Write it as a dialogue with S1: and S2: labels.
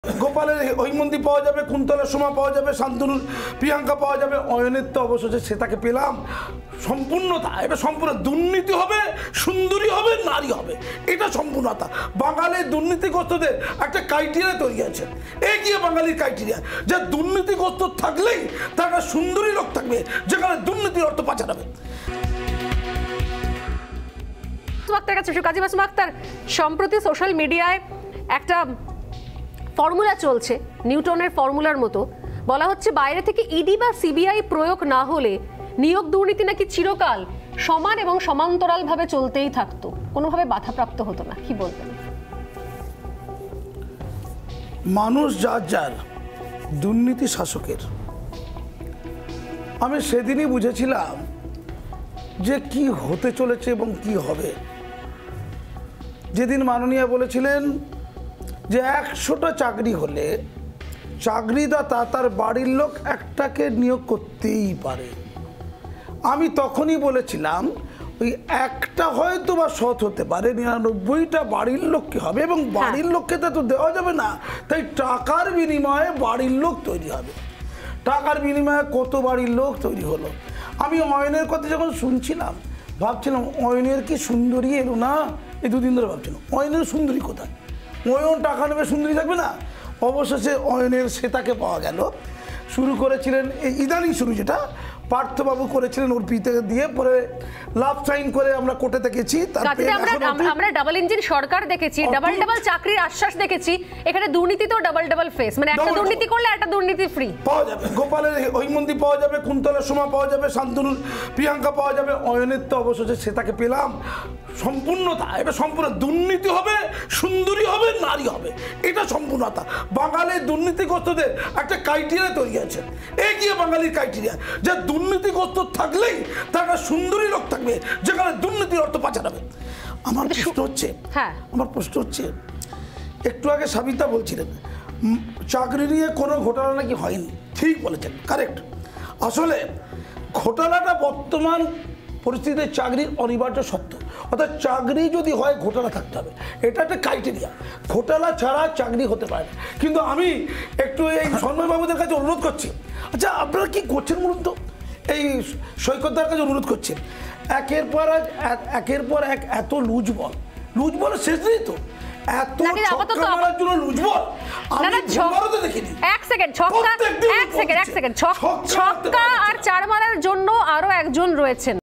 S1: গোপালের হৈমন্তী পাওয়া যাবে, কুন্তলের সোমা পাওয়া যাবে, শান্তনুর প্রিয়াঙ্কা পাওয়া যাবে, অয়নের তো অবশেষে সেটাকে পেলাম। সম্পূর্ণতা, এটা সম্পূর্ণ দুর্নীতি হবে, সুন্দরী হবে, নারী হবে, এটা সম্পূর্ণতা। বাঙালির দুর্নীতিগ্রস্তদের একটা ক্রাইটেরিয়া তৈরি আছে, এগিয়ে বাঙালির ক্রাইটেরিয়া, যে দুর্নীতিগ্রস্ত থাকলেই তার একটা সুন্দরী লোক থাকবে যেখানে দুর্নীতির অর্থ পাচার হবে।
S2: সম্প্রতি সোশ্যাল মিডিয়ায় একটা ফর্মুলা চলছে, নিউটনের ফর্মুলার মতো। বলা হচ্ছে বাইরে থেকে ইডি বা সিবিআই প্রয়োগ না হলে নিয়োগ দুর্নীতি নাকি চিরকাল সমান এবং সমান্তরাল ভাবে চলতেই থাকতো, কোনোভাবে বাধাপ্রাপ্ত হতো না। কি বলবেন?
S1: মানুষ যার যার, দুর্নীতি শাসকের। আমি সেদিনই বুঝেছিলাম যে কি হতে চলেছে এবং কি হবে। যেদিন মাননীয় বলেছিলেন যে 100টা চাকরি হলে চাকরিদাতা তার বাড়ির লোক একটাকে নিয়োগ করতেই পারে, আমি তখনই বলেছিলাম ওই একটা হয়তো বা সৎ হতে পারে, 99টা বাড়ির লোককে হবে, এবং বাড়ির লোককে তো দেওয়া যাবে না, তাই টাকার বিনিময়ে বাড়ির লোক তৈরি হবে। টাকার বিনিময়ে কত বাড়ির লোক তৈরি হলো। আমি অয়নের কথা যখন শুনছিলাম ভাবছিলাম অয়নের কি সুন্দরী এলো না, এই দুদিন ধরে ভাবছিলাম অয়নের সুন্দরী কোথায়, অয়ন টাকা নেবে সুন্দরী থাকবে না। অবশেষে অয়নের সেটাকে পাওয়া গেল। শুরু করেছিলেন এই ইদানিং শুরু, যেটা পার্থবাবু করেছিলেন অর্পিতে দিয়ে, পরে লাভ সাইন করে আমরা কোর্টে দেখেছি।
S2: আমরা ডাবল ইঞ্জিন সরকার দেখেছি, ডাবল ডাবল চাকরির আশ্বাস দেখেছি, এখানে দুর্নীতি তো ডাবল ডাবল ফেস, মানে একটা দুর্নীতি করলে একটা দুর্নীতি ফ্রি
S1: পাওয়া যাবে। গোপালের হৈমন্তী পাওয়া যাবে, কুন্তলের সোমা পাওয়া যাবে, শান্তনুর প্রিয়াঙ্কা পাওয়া যাবে, অয়নের তো অবশেষে সেটাকে পেলাম। সম্পূর্ণতা, এটা সম্পূর্ণ দুর্নীতি হবে, সুন্দরী হবে, নারী হবে, এটা সম্পূর্ণতা। বাঙালির দুর্নীতিগ্রস্তদের একটা ক্রাইটেরিয়া তৈরি আছে, এগিয়ে বাঙালির ক্রাইটেরিয়া, যে দুর্নীতিগ্রস্ত থাকলেই তার একটা সুন্দরী লোক থাকবে যেখানে দুর্নীতির অর্থ পাচার হবে। আমার প্রশ্ন হচ্ছে একটু আগে সাবিতা বলছিলেন চাকরি নিয়ে কোনো ঘোটালা নাকি হয়নি, ঠিক বলেছেন, কারেক্ট। আসলে ঘোটালাটা বর্তমান পরিস্থিতিতে চাকরির অনিবার্য সত্য, অর্থাৎ চাকরি যদি হয় ঘোটালা থাকতে হবে, এটা একটা ক্রাইটেরিয়া। ঘোটালা ছাড়া চাকরি হতে পারে না। কিন্তু আমি একটু এই সন্ময়বাবুদের কাছে অনুরোধ করছি, আচ্ছা আপনারা কি করছেন বলুন তো, এই সৈকতদার কাছে অনুরোধ করছেন, একের পর এক এত লুজ বল শেষ নেই তো, এত ছক্কা মারার জন্য লুজ বল আমি ভারতে দেখিনি।
S2: এক সেকেন্ড, ছক্কা আর চার মারার জন্য আরো একজন রয়েছেন।